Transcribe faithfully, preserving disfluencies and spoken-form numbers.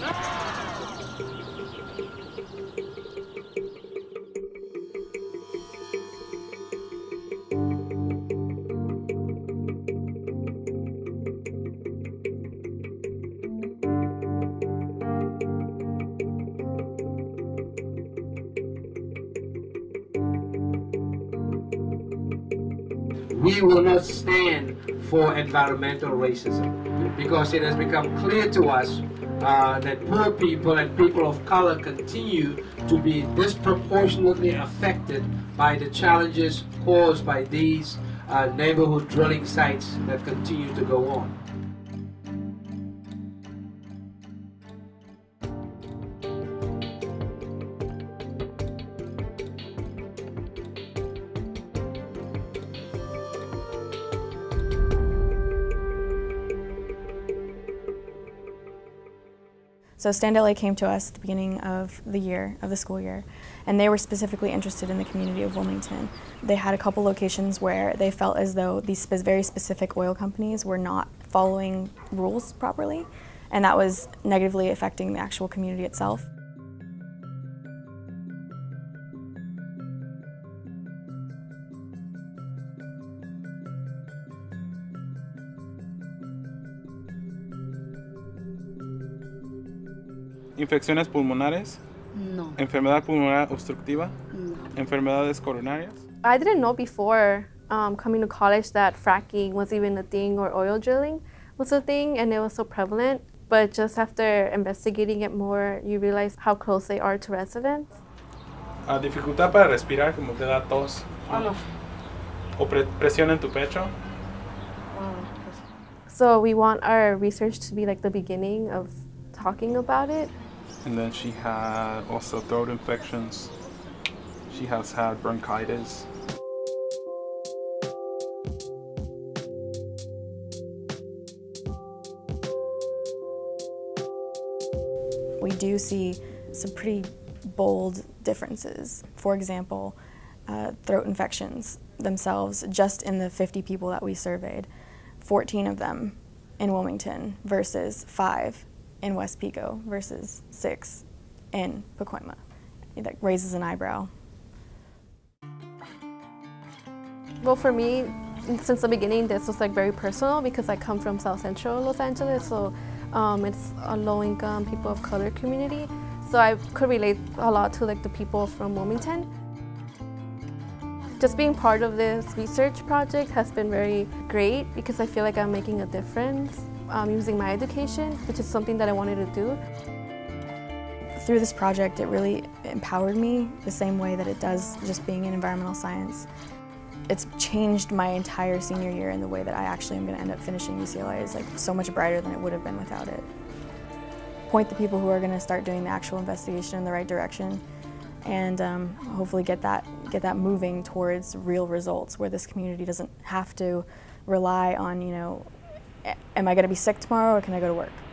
We will not stand for environmental racism because it has become clear to us uh, that poor people and people of color continue to be disproportionately affected by the challenges caused by these uh, neighborhood drilling sites that continue to go on. So Stand L A came to us at the beginning of the year, of the school year, and they were specifically interested in the community of Wilmington. They had a couple locations where they felt as though these spe- very specific oil companies were not following rules properly, and that was negatively affecting the actual community itself. ¿Infecciones pulmonares? No. ¿Enfermedad pulmonar obstructiva? No. ¿Enfermedades coronarias? I didn't know before um, coming to college that fracking was even a thing, or oil drilling was a thing, and it was so prevalent. But just after investigating it more, you realize how close they are to residents. Uh, ¿Dificultad para respirar, como te da tos? Oh, no. ¿O pre presión en tu pecho? So we want our research to be like the beginning of talking about it. And then she had also throat infections. She has had bronchitis. We do see some pretty bold differences. For example, uh, throat infections themselves, just in the fifty people that we surveyed, fourteen of them in Wilmington versus five in West Pico versus six in Pacoima. That raises an eyebrow. Well, for me, since the beginning, this was like very personal because I come from South Central Los Angeles, so um, it's a low-income, people of color community. So I could relate a lot to like the people from Wilmington. Just being part of this research project has been very great because I feel like I'm making a difference um, using my education, which is something that I wanted to do. Through this project, it really empowered me the same way that it does just being in environmental science. It's changed my entire senior year in the way that I actually am going to end up finishing U C L A is like so much brighter than it would have been without it. Point the people who are going to start doing the actual investigation in the right direction, and um, hopefully get that get that moving towards real results where this community doesn't have to rely on, you know, am I going to be sick tomorrow or can I go to work?